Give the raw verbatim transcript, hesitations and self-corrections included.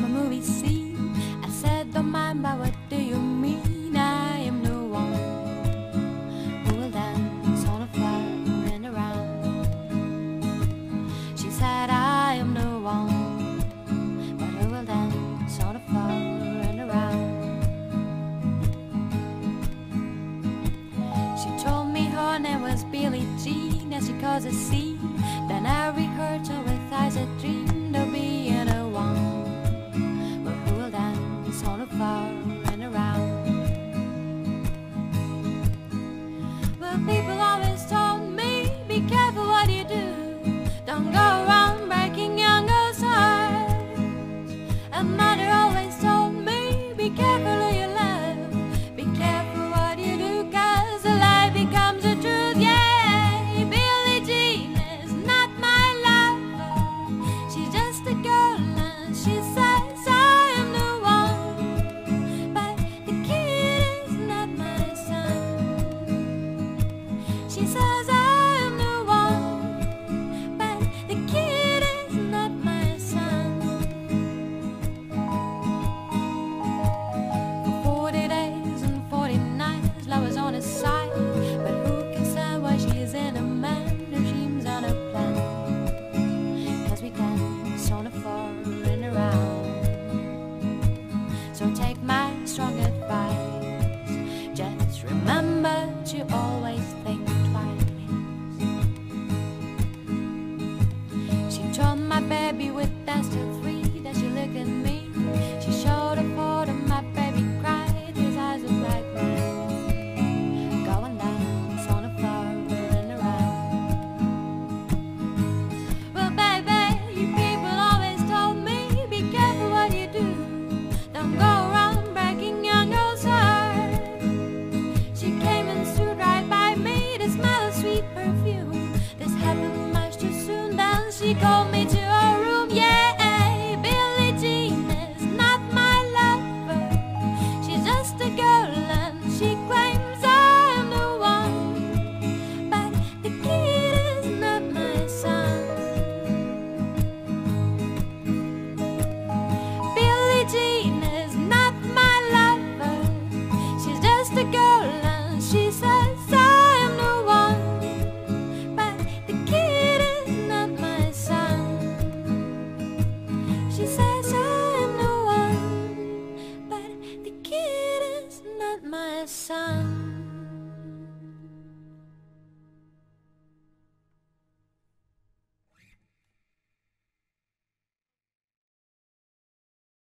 from a movie scene. I said, don't mind, but what do you mean? I am the one who will dance on the floor and around. She said, I am the one, but who will dance on the floor and around. She told me her name was Billie Jean, and she caused a scene. Then I rehearsed her with eyes that dreamed of being a one, but who will dance on the floor and around. Well, people always told me, be careful what you do, don't go around breaking young girls' hearts. And mother always told me, be careful who you love, be careful what you do, cause the lie becomes the truth. Yeah, Billie Jean is not my lover, she's just a girl and she says I am the one, but the kid is not my son. She says I am the one, but the kid is not my son. For forty days and forty nights, love was on his side, but who can say why she is in a man who dreams on a plan? Cause we dance on the floor and around. So take my strong advice, just remember to always think twice. She told my baby with dance till three that she looked at me. She showed a photo, my baby cried, his eyes looked like mine. Go and dance on the floor and around. Well, baby, you people always told me, be careful what you do, don't go around breaking young girls' hearts. She came and stood right by me, the smell of sweet perfume. This happened much too soon, then she called me to her room. Yeah, Billie Jean is not my lover, she's just a girl and she claims I am the one, but the kid is not my son. Billie Jean is not my lover, she's just a girl and she says I am the one, but the kid is not my son. She says I am the one, but the kid is not my son.